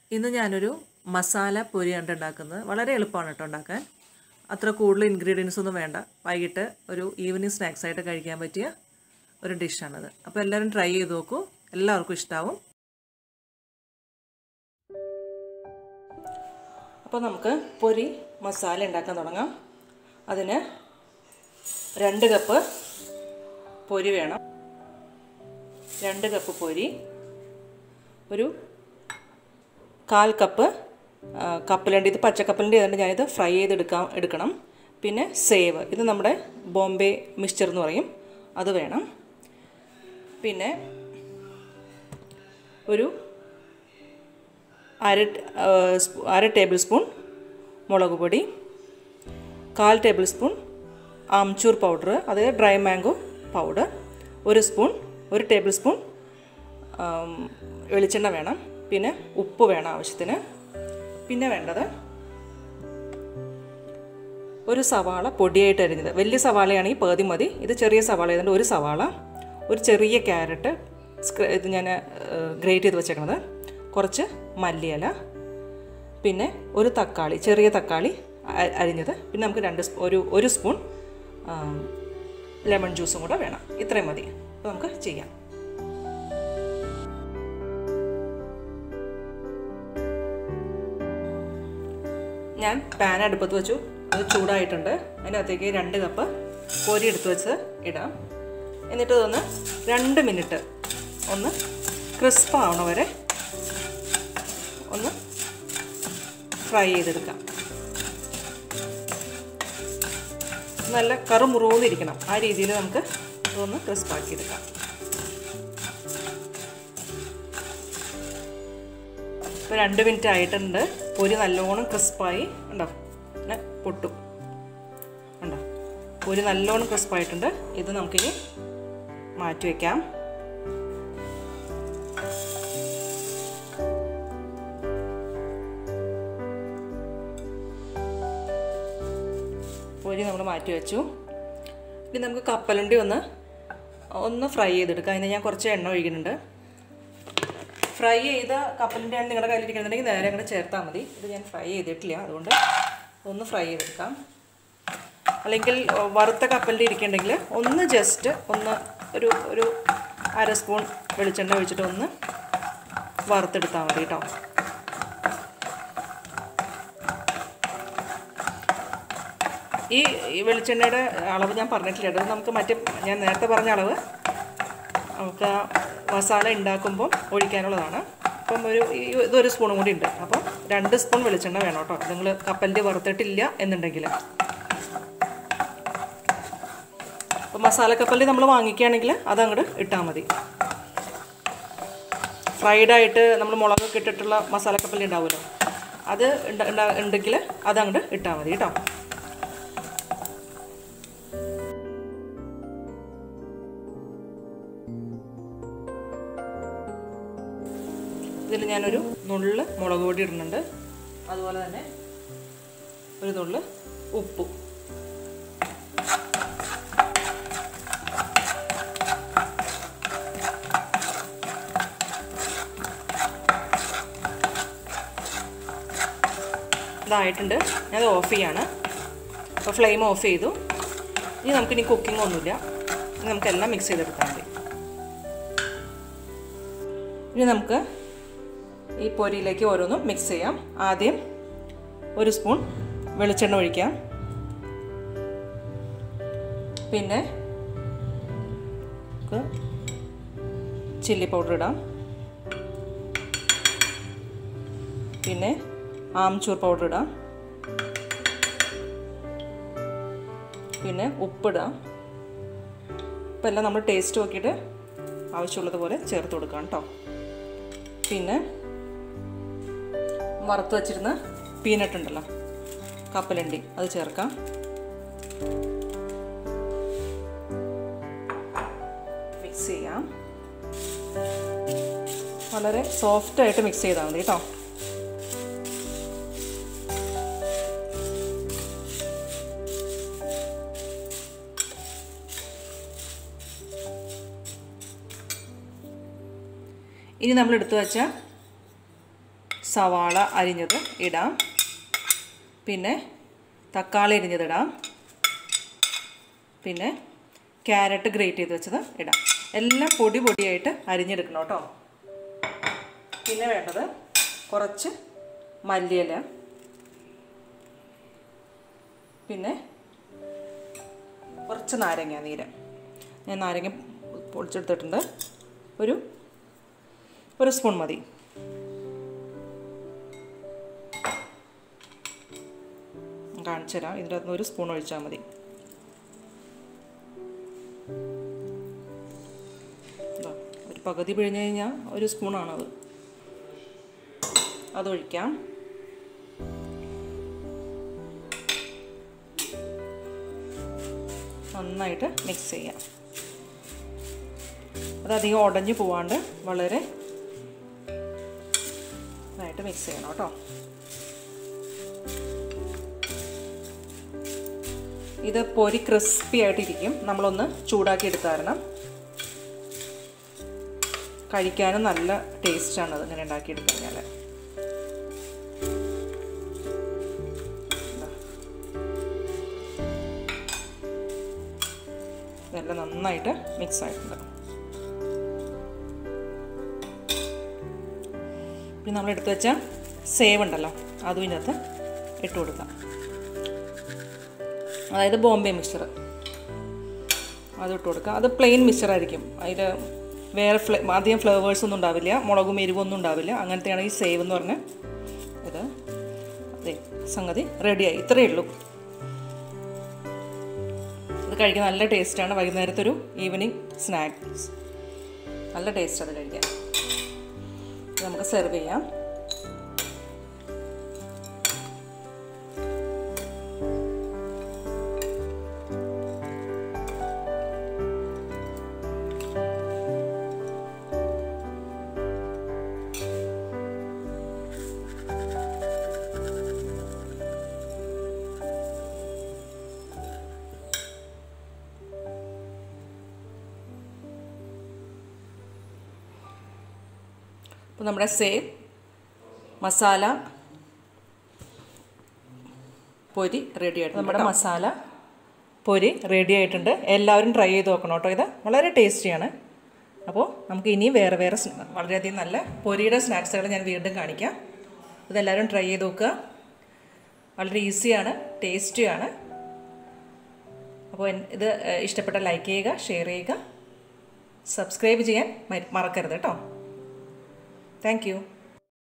ഇന്ന് ഞാനൊരു മസാല പൊരിയാണ് ഉണ്ടാക്കുന്നത്. വളരെ എളുപ്പമാണ് കേട്ടോ ഉണ്ടാക്കാൻ. അത്ര കൂടുതൽ ഇൻഗ്രീഡിയൻസ് ഒന്നും വേണ്ട. വൈകിട്ട് ഒരു ഈവനിങ് സ്നാക്സ് ആയിട്ട് കഴിക്കാൻ പറ്റിയ ഒരു ഡിഷാണത്. അപ്പോൾ എല്ലാവരും ട്രൈ ചെയ്ത് നോക്കൂ. എല്ലാവർക്കും ഇഷ്ടാവും. അപ്പോൾ നമുക്ക് പൊരി മസാല ഉണ്ടാക്കാൻ തുടങ്ങാം. അതിന് 2 കപ്പ് പൊരി വേണം. 2 കപ്പ് പൊരി, ഒരു 1/4 കപ്പ് കപ്പലണ്ടി. ഇത് പച്ചക്കപ്പലണ്ടി ആയതുകൊണ്ട് ഞാനിത് ഫ്രൈ എടുക്കണം. പിന്നെ സേവ്, ഇത് നമ്മുടെ ബോംബെ മിക്സ്ചർ എന്ന് പറയും, അത് വേണം. പിന്നെ ഒരു അര ടേബിൾ സ്പൂൺ മുളക് പൊടി, 1/4 ടേബിൾ സ്പൂൺ ആംചൂർ പൗഡർ, അത് dry mango powder, 1 tablespoon വെളിച്ചെണ്ണ വേണം. പിന്നെ ഉപ്പ് വേണം ആവശ്യത്തിന്. പിന്നെ വേണ്ടത് ഒരു സവാള പൊടിയായിട്ട് അരിഞ്ഞത്. വലിയ സവാളയാണെങ്കിൽ പകുതി മതി. ഇത് ചെറിയ സവാള ആയതുകൊണ്ട് ഒരു സവാള, ഒരു ചെറിയ ക്യാരറ്റ് ഇത് ഞാൻ ഗ്രേറ്റ് ചെയ്ത് വെച്ചേക്കണത്, കുറച്ച് മല്ലിയില, പിന്നെ ഒരു തക്കാളി, ചെറിയ തക്കാളി അരിഞ്ഞത്, പിന്നെ നമുക്ക് ഒരു സ്പൂൺ ലെമൺ ജ്യൂസും കൂടെ വേണം. ഇത്രയും മതി. അപ്പോൾ നമുക്ക് ചെയ്യാം. ഞാൻ പാൻ അടുപ്പത്ത് വെച്ചു. അത് ചൂടായിട്ടുണ്ട്. അതിനകത്തേക്ക് 2 കപ്പ് പൊരി എടുത്ത് വെച്ച് ഇടാം. എന്നിട്ട് ഇതൊന്ന് 2 മിനിറ്റ് ഒന്ന് ക്രിസ്പ് ആവണ വരെ ഒന്ന് ഫ്രൈ ചെയ്തെടുക്കാം. നല്ല കറുമുറുന്നിരിക്കണം. ആ രീതിയിൽ നമുക്ക് ഇതൊന്ന് ക്രിസ്പാക്കി എടുക്കാം. ഇപ്പോൾ 2 മിനിറ്റ് ആയിട്ടുണ്ട്. പൊരി നല്ലോണം ക്രിസ്പായി ഉണ്ടോ, പിന്നെ പൊട്ടും ഉണ്ടോ. പൊരി നല്ലോണം ക്രിസ്പായിട്ടുണ്ട്. ഇത് നമുക്കിനി മാറ്റി വയ്ക്കാം. പൊരി നമ്മൾ മാറ്റി വെച്ചു. ഇനി നമുക്ക് കപ്പലണ്ടി ഒന്ന് ഫ്രൈ ചെയ്തെടുക്കാം. അതിന് ഞാൻ കുറച്ച് എണ്ണ ഒഴിക്കുന്നുണ്ട്. ഫ്രൈ ചെയ്ത കപ്പലണ്ടിയാണ് നിങ്ങളുടെ കയ്യിലിരിക്കുന്നുണ്ടെങ്കിൽ നേരെ അങ്ങോട്ട് ചേർത്താൽ മതി. ഇത് ഞാൻ ഫ്രൈ ചെയ്തിട്ടില്ല, അതുകൊണ്ട് ഒന്ന് ഫ്രൈ ചെയ്തെടുക്കാം. അല്ലെങ്കിൽ വറുത്ത കപ്പലണ്ടി ഇരിക്കുന്നുണ്ടെങ്കിൽ ഒന്ന് ജസ്റ്റ് ഒരു 1/2 സ്പൂൺ വെളിച്ചെണ്ണ ഒഴിച്ചിട്ട് ഒന്ന് വറുത്തെടുത്താൽ മതി കേട്ടോ. ഈ വെളിച്ചെണ്ണയുടെ അളവ് ഞാൻ പറഞ്ഞിട്ടില്ല. അത് നമുക്ക് ഞാൻ നേരത്തെ പറഞ്ഞ അളവ് നമുക്ക് മസാല ഉണ്ടാക്കുമ്പോൾ ഒഴിക്കാനുള്ളതാണ്. അപ്പം ഇതൊരു സ്പൂണും കൂടി ഉണ്ട്. അപ്പം 2 സ്പൂൺ വെളിച്ചെണ്ണ വേണം കേട്ടോ, നിങ്ങൾ കപ്പലണ്ടി വറുത്തിട്ടില്ല എന്നുണ്ടെങ്കിൽ. അപ്പം മസാല കപ്പലണ്ടി നമ്മൾ വാങ്ങിക്കുകയാണെങ്കിൽ അതങ്ങോട്ട് ഇട്ടാൽ മതി. ഫ്രൈഡായിട്ട് നമ്മൾ മുളകൊക്കെ ഇട്ടിട്ടുള്ള മസാല കപ്പലണ്ടി ഉണ്ടാവുമല്ലോ, അത് ഉണ്ടെങ്കിൽ അതങ്ങോട്ട് ഇട്ടാൽ മതി കേട്ടോ. ഇതിൽ ഞാനൊരു നുള്ള് മുളക് പൊടി ഇടുന്നുണ്ട്. അതുപോലെ തന്നെ ഒരു നുള്ള് ഉപ്പും. ഇതായിട്ടുണ്ട്. ഞാനത് ഓഫ് ചെയ്യാണ്. അപ്പോൾ ഫ്ലെയിം ഓഫ് ചെയ്തു. ഇനി നമുക്കിനി കുക്കിംഗ് ഒന്നുമില്ല. ഇനി നമുക്കെല്ലാം മിക്സ് ചെയ്തെടുത്താൽ മതി. ഇനി നമുക്ക് ഈ പൊരിയിലേക്ക് ഓരോന്നും മിക്സ് ചെയ്യാം. ആദ്യം 1 സ്പൂൺ വെളിച്ചെണ്ണ ഒഴിക്കാം. പിന്നെ ചില്ലി പൗഡർ ഇടാം. പിന്നെ ആംചൂർ പൗഡർ ഇടാം. പിന്നെ ഉപ്പിടാം. ഇപ്പം എല്ലാം നമ്മൾ ടേസ്റ്റ് നോക്കിയിട്ട് ആവശ്യമുള്ളതുപോലെ ചേർത്ത് കൊടുക്കാം കേട്ടോ. പിന്നെ വറുത്ത് വച്ചിരുന്ന പീനട്ട് ഉണ്ടല്ലോ, കപ്പലണ്ടി, അത് ചേർക്കാം. മിക്സ് ചെയ്യാം. വളരെ സോഫ്റ്റായിട്ട് മിക്സ് ചെയ്താൽ മതി കേട്ടോ. ഇനി നമ്മൾ എടുത്തു വെച്ച സവാള അരിഞ്ഞത് ഇടാം, പിന്നെ തക്കാളി അരിഞ്ഞതിടാം, പിന്നെ ക്യാരറ്റ് ഗ്രേറ്റ് ചെയ്ത് വെച്ചത് ഇടാം. എല്ലാം പൊടി പൊടിയായിട്ട് അരിഞ്ഞെടുക്കണം കേട്ടോ. പിന്നെ വേണ്ടത് കുറച്ച് മല്ലിയില, പിന്നെ കുറച്ച് നാരങ്ങ നീര്. ഞാൻ നാരങ്ങ പൊടിച്ചെടുത്തിട്ടുണ്ട്. ഒരു സ്പൂൺ മതി. കാണിച്ചു തരാം. ഇതിൻ്റെ അകത്ത് ഒരു സ്പൂൺ ഒഴിച്ചാൽ മതി. ഒരു പകുതി പിഴിഞ്ഞ് കഴിഞ്ഞാൽ ഒരു സ്പൂണാണത്. അതൊഴിക്കാം. നന്നായിട്ട് മിക്സ് ചെയ്യാം. അതധികം ഉടഞ്ഞു പോവാണ്ട് വളരെ നന്നായിട്ട് മിക്സ് ചെയ്യണം കേട്ടോ. ഇത് പൊരി ക്രിസ്പി ആയിട്ടിരിക്കും. നമ്മളൊന്ന് ചൂടാക്കി എടുത്താരണം. കഴിക്കാനും നല്ല ടേസ്റ്റാണ് അത് ഇങ്ങനെ ഉണ്ടാക്കിയെടുത്തു കഴിഞ്ഞാൽ. ഇതെല്ലാം നന്നായിട്ട് മിക്സ് ആയിട്ടുണ്ട്. പിന്നെ നമ്മൾ എടുത്തു വെച്ച സേവ് ഉണ്ടല്ലോ, അതും ഇതിനകത്ത് ഇട്ട് കൊടുക്കാം. അതായത് ബോംബെ മിക്സ്ചർ അത് ഇട്ട് കൊടുക്കാം. അത് പ്ലെയിൻ മിക്സ്ചറായിരിക്കും. അതിൽ വേറെ അധികം ഫ്ലേവേഴ്സൊന്നും ഉണ്ടാവില്ല, മുളകും എരിവൊന്നും ഉണ്ടാവില്ല. അങ്ങനത്തെയാണ് ഈ സേവ് എന്ന് പറഞ്ഞാൽ. ഇത് അതെ സംഗതി റെഡിയായി. ഇത്രയേ ഉള്ളൂ. ഇത് കഴിക്കാൻ നല്ല ടേസ്റ്റാണ്. വൈകുന്നേരത്തൊരു ഈവനിങ് സ്നാക്സ് നല്ല ടേസ്റ്റ് അത് കഴിക്കാൻ. നമുക്ക് സെർവ് ചെയ്യാം. അപ്പോൾ നമ്മുടെ സേവ് മസാല പൊരി റെഡി ആയിട്ടുണ്ട്. നമ്മുടെ മസാല പൊരി റെഡി ആയിട്ടുണ്ട്. എല്ലാവരും ട്രൈ ചെയ്ത് നോക്കണം കേട്ടോ. ഇത് വളരെ ടേസ്റ്റിയാണ്. അപ്പോൾ നമുക്ക് ഇനിയും വേറെ വളരെയധികം നല്ല പൊരിയുടെ സ്നാക്സുകൾ ഞാൻ വീണ്ടും കാണിക്കാം. ഇതെല്ലാവരും ട്രൈ ചെയ്ത് നോക്കുക. വളരെ ഈസിയാണ്, ടേസ്റ്റിയാണ്. അപ്പോൾ ഇത് ഇഷ്ടപ്പെട്ട ലൈക്ക് ചെയ്യുക, ഷെയർ ചെയ്യുക, സബ്സ്ക്രൈബ് ചെയ്യാൻ മറക്കരുത് കേട്ടോ. Thank you.